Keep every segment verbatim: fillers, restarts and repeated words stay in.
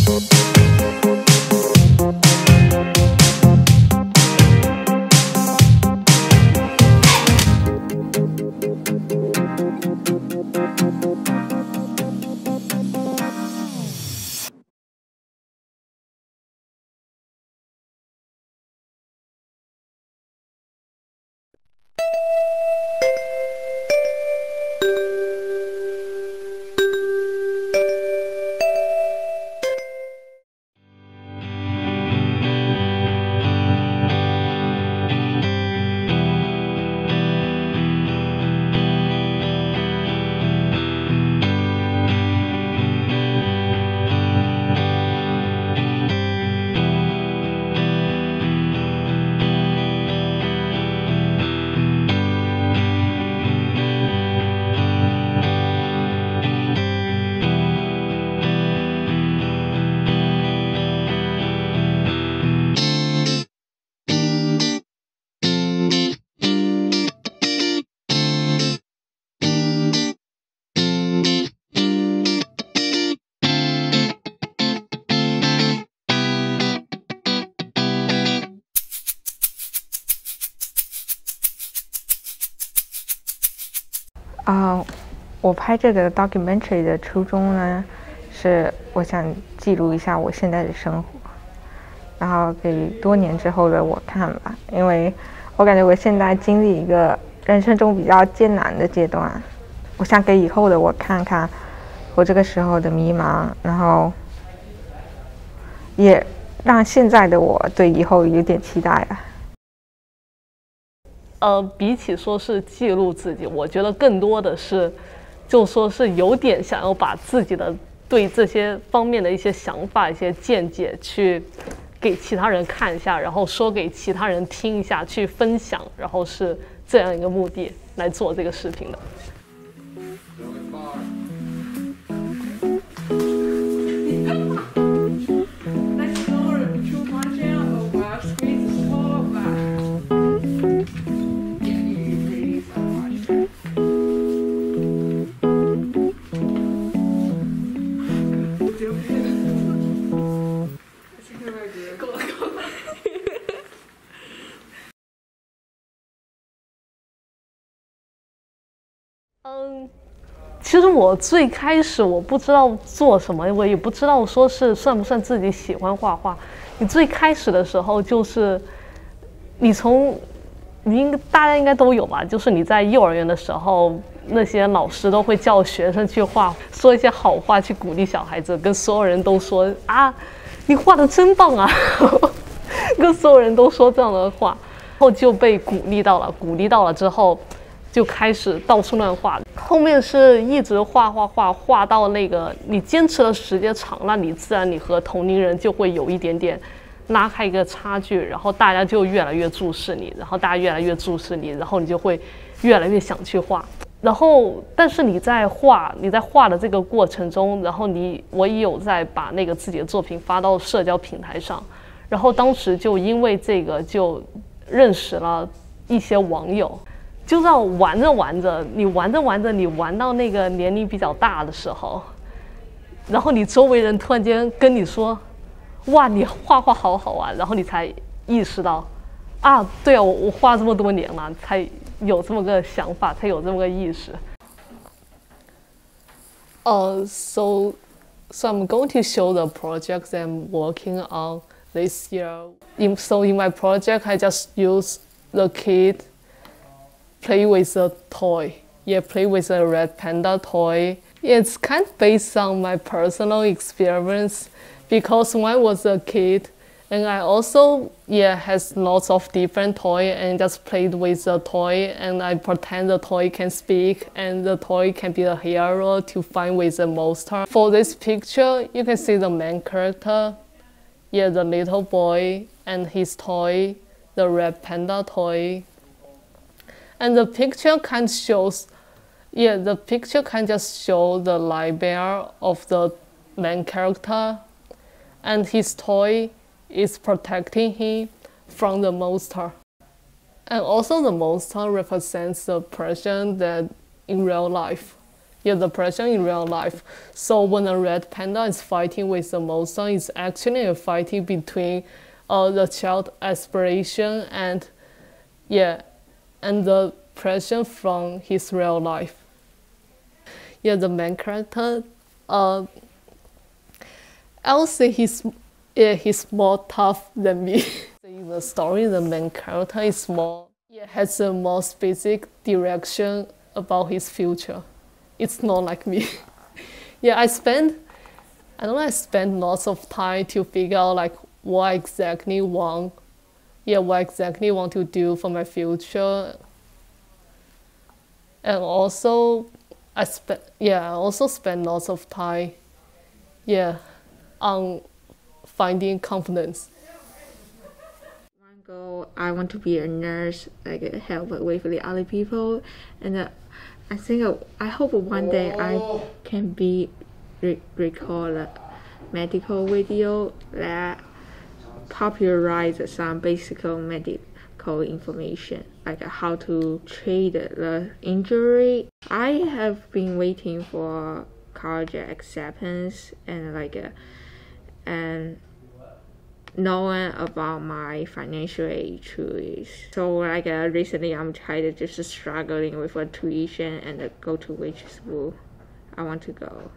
啊、uh, 我拍这个 documentary 的初衷呢，是我想记录一下我现在的生活，然后给多年之后的我看吧，因为我感觉我现在经历一个人生中比较艰难的阶段，我想给以后的我看看我这个时候的迷茫，然后也让现在的我对以后有点期待啊。 呃，比起说是记录自己，我觉得更多的是，就说是有点想要把自己的对这些方面的一些想法、一些见解去给其他人看一下，然后说给其他人听一下，去分享，然后是这样一个目的来做这个视频的。嗯，其实我最开始我不知道做什么，我也不知道说是算不算自己喜欢画画。你最开始的时候就是，你从，你应大家应该都有吧，就是你在幼儿园的时候，那些老师都会叫学生去画，说一些好话去鼓励小孩子，跟所有人都说啊，你画的真棒啊，跟所有人都说这样的话，然后就被鼓励到了，鼓励到了之后。就开始到处乱画，后面是一直画画画画到那个你坚持的时间长了，你自然你和同龄人就会有一点点拉开一个差距，然后大家就越来越注视你，然后大家越来越注视你，然后你就会越来越想去画。然后但是你在画你在画的这个过程中，然后你我也有在把那个自己的作品发到社交平台上，然后当时就因为这个就认识了一些网友。就这样玩着玩着，你玩着玩着，你玩到那个年龄比较大的时候，然后你周围人突然间跟你说：“哇，你画画好好玩。”然后你才意识到，啊，对啊，我我画这么多年了，才有这么个想法，才有这么个意识。Uh, so, so I'm going to show the projects I'm working on this year. In, so in my project, I just use the kit. Play with a toy. Yeah, play with a red panda toy. It's kind of based on my personal experience because when I was a kid, and I also yeah has lots of different toy and just played with the toy and I pretend the toy can speak and the toy can be a hero to find with the monster. For this picture, you can see the main character, yeah, the little boy and his toy, the red panda toy. And the picture kind of shows, yeah, the picture can just show the nightmare of the main character, and his toy is protecting him from the monster. And also the monster represents the person that in real life, yeah, the person in real life. So when a red panda is fighting with the monster, it's actually a fighting between uh, the child aspiration and yeah, and the person from his real life. Yeah, the main character, uh, I would say he's yeah, he's more tough than me. In the story, the main character is more yeah, has a more specific direction about his future. It's not like me. Yeah, I spend, I don't know, I spend lots of time to figure out like what I exactly want, yeah, what I exactly want to do for my future. And also, I spend, yeah, I also spend lots of time, yeah, on finding confidence. One goal, I want to be a nurse, like help with the other people, and uh, I think uh, I hope one day I can be re record a medical video that popularize some basic medical information, like how to treat the injury. I have been waiting for college acceptance and like uh, and knowing about my financial issues. So like uh, recently I'm trying to just struggling with a tuition and uh, go to which school I want to go.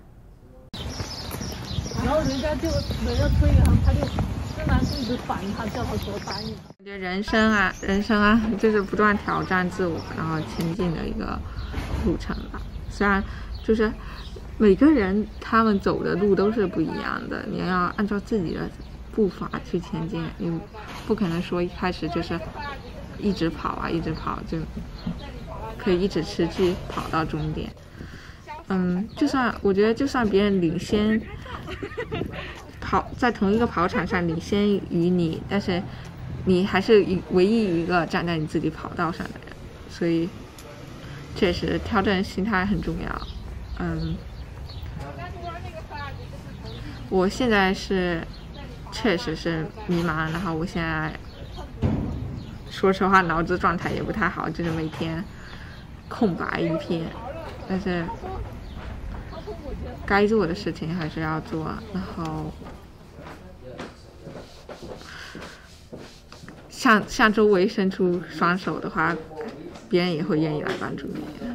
然后人家就人家推他，他就虽然是一直烦他，叫他说答应。我觉得人生啊，人生啊，就是不断挑战自我，然后前进的一个路程吧。虽然就是每个人他们走的路都是不一样的，你要按照自己的步伐去前进，你不可能说一开始就是一直跑啊，一直跑就可以一直持续跑到终点。嗯，就算我觉得就算别人领先跑在同一个跑场上领先于你，但是你还是唯一一个站在你自己跑道上的人，所以确实调整心态很重要。嗯，我现在是确实是迷茫，然后我现在说实话脑子状态也不太好，就是每天空白一片，但是该做的事情还是要做，然后向向周围伸出双手的话，别人也会愿意来帮助你的。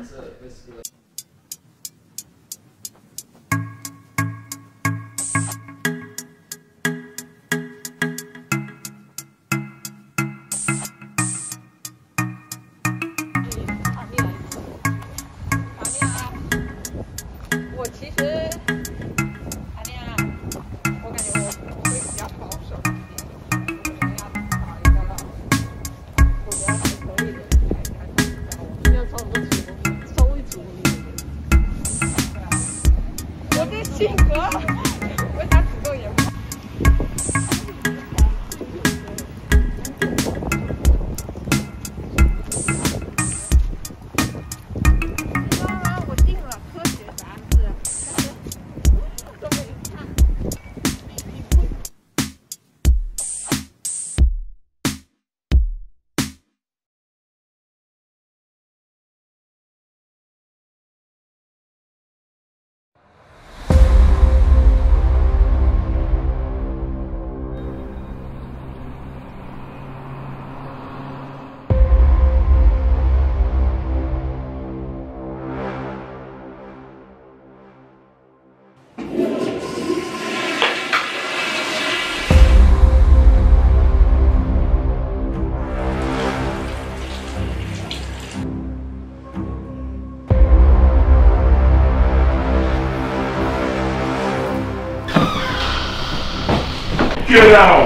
Get out!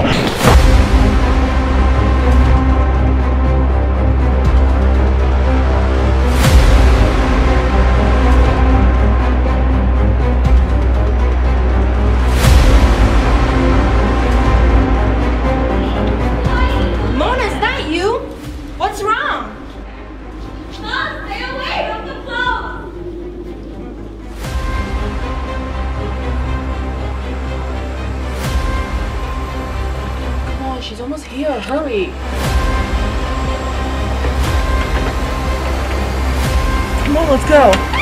Mona, is that you? What's wrong? Mom, stay away from the clothes! She's almost here. Hurry. Come on, let's go.